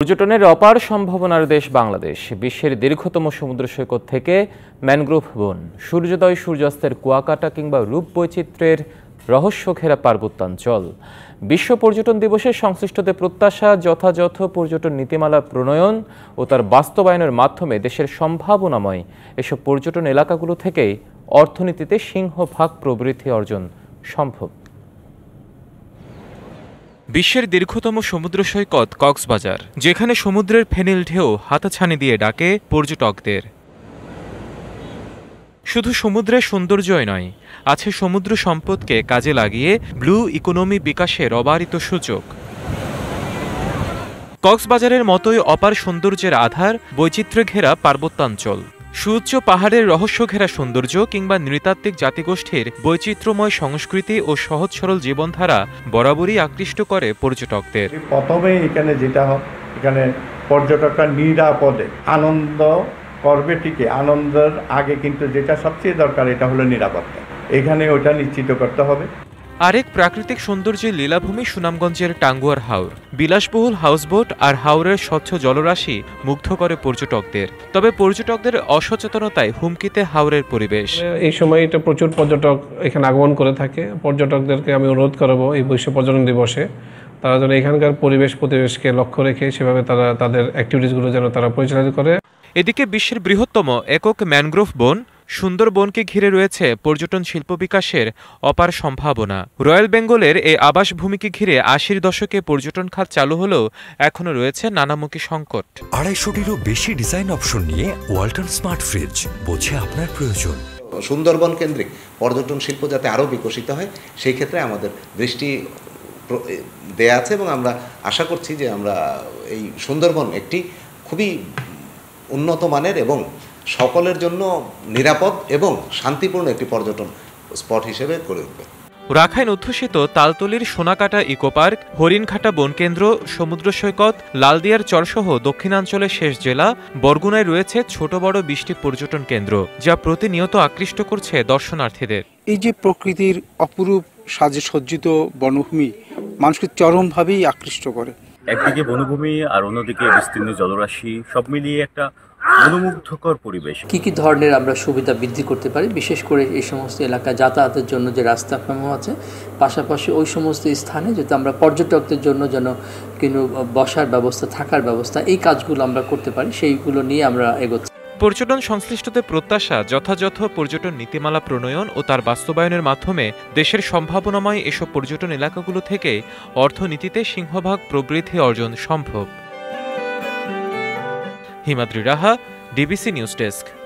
পর্যটনের অপার সম্ভাবনার দেশ বাংলাদেশ। বিশ্বের দীর্ঘতম সমুদ্র সৈকত থেকে ম্যানগ্রোভ বন, সূর্যোদয় সূর্যাস্তের কুয়াকাটা কিংবা রূপ বৈচিত্র্যের রহস্য ঘেরা পার্বত্যাঞ্চল। বিশ্ব পর্যটন দিবসে সংশ্লিষ্টদের প্রত্যাশা, যথাযথ পর্যটন নীতিমালা প্রণয়ন ও তার বাস্তবায়নের মাধ্যমে দেশের সম্ভাবনাময় এসব পর্যটন এলাকাগুলো থেকেই অর্থনীতিতে সিংহভাগ প্রবৃদ্ধি অর্জন সম্ভব। বিশ্বের দীর্ঘতম সমুদ্র সৈকত কক্সবাজার, যেখানে সমুদ্রের ফেনিল ঢেউ হাতছানি দিয়ে ডাকে পর্যটকদের। শুধু সমুদ্রের সৌন্দর্যই নয়, আছে সমুদ্র সম্পদকে কাজে লাগিয়ে ব্লু ইকোনমি বিকাশের অবারিত সূচক। কক্সবাজারের মতোই অপার সৌন্দর্যের আধার বৈচিত্র্য ঘেরা পার্বত্যাঞ্চল। সুউচ্চ পাহাড়ের রহস্য ঘেরা সৌন্দর্য কিংবা নৃতাত্ত্বিক জাতিগোষ্ঠীর বৈচিত্র্যময় সংস্কৃতি ও সহজ সরল জীবনধারা বরাবরই আকৃষ্ট করে পর্যটকদের। প্রথমে এখানে যেটা হয়, এখানে পর্যটকরা নিরাপদে আনন্দ করবে। ঠিকই, আনন্দের আগে কিন্তু যেটা সবচেয়ে দরকার এটা হলো নিরাপত্তা। এখানে ওটা নিশ্চিত করতে হবে। আরেক প্রাকৃতিক সৌন্দর্যের লীলাভূমি সুনামগঞ্জের টাঙ্গুয়ার হাওর। বিলাসবহুল হাউসবোট আর হাওরের স্বচ্ছ জলরাশি মুগ্ধ করে পর্যটকদের। তবে পর্যটকদের অসচেতনতায় হুমকিতে হাওরের পরিবেশ। এই সময় এটা প্রচুর পর্যটক এখানে আগমন করে থাকে। পর্যটকদেরকে আমি অনুরোধ করব এই বিশ্ব পর্যটন দিবসে তারা যেন এখানকার পরিবেশকে লক্ষ্য রেখে সেভাবে তারা তাদের অ্যাক্টিভিটিসগুলো যেন তারা পরিচালিত করে। এদিকে বিশ্বের বৃহত্তম একক ম্যানগ্রোভ বন সুন্দরবনকে ঘিরে রয়েছে পর্যটন শিল্প বিকাশের অপার সম্ভাবনা। রয়্যাল বেঙ্গলের এই আবাসভূমিকে ঘিরে ৮০-র দশকে পর্যটন খাত চালু হলেও এখনো রয়েছে নানামুখী সংকট। ২৫০টিরও বেশি ডিজাইন অপশন নিয়ে ওয়ালটন স্মার্ট ফ্রিজ, বোঝে আপনার প্রয়োজন। সুন্দরবন কেন্দ্রিক পর্যটন শিল্প যাতে আরও বিকশিত হয় সেই ক্ষেত্রে আমাদের দৃষ্টি দেয়া আছে এবং আমরা আশা করছি যে আমরা এই সুন্দরবন একটি খুবই উন্নত মানের এবং সকলের জন্য নিরাপদ এবং শান্তিপূর্ণ একটি পর্যটন স্পট হিসেবে গড়ে উঠবে। রাখাইন অধ্যুষিত তালতলির সোনাকাটা ইকো পার্ক, হরিণঘাটা বনকেন্দ্র, সমুদ্র সৈকত, লালদিয়ার চরসহ দক্ষিণাঞ্চলের শেষ জেলা বরগুনায় রয়েছে ছোট বড় ২০টি পর্যটন কেন্দ্র, যা প্রতিনিয়ত আকৃষ্ট করছে দর্শনার্থীদের। এই যে প্রকৃতির অপরূপ সাজে সজ্জিত বনভূমি মানুষকে চরমভাবেই আকৃষ্ট করে। একদিকে বনভূমি আর অন্যদিকে বিস্তীর্ণ জলরাশি, সব মিলিয়ে একটা মনোমুগ্ধকর পরিবেশ। কি ধরনের আমরা সুবিধা বৃদ্ধি করতে পারি, বিশেষ করে এই সমস্ত এলাকা যাতায়াতের জন্য যে রাস্তাসমূহ আছে, পাশাপাশি ওই সমস্ত স্থানে যাতে আমরা পর্যটকদের জন্য যেন কিন্তু বসার ব্যবস্থা, থাকার ব্যবস্থা, এই কাজগুলো আমরা করতে পারি, সেইগুলো নিয়ে আমরা এগোচ্ছি। পর্যটন সংশ্লিষ্টদের প্রত্যাশা, যথাযথ পর্যটন নীতিমালা প্রণয়ন ও তার বাস্তবায়নের মাধ্যমে দেশের সম্ভাবনাময় এসব পর্যটন এলাকাগুলো থেকে অর্থনীতিতে সিংহভাগ প্রবৃদ্ধি অর্জন সম্ভব। Himadri Raha, DBC news desk.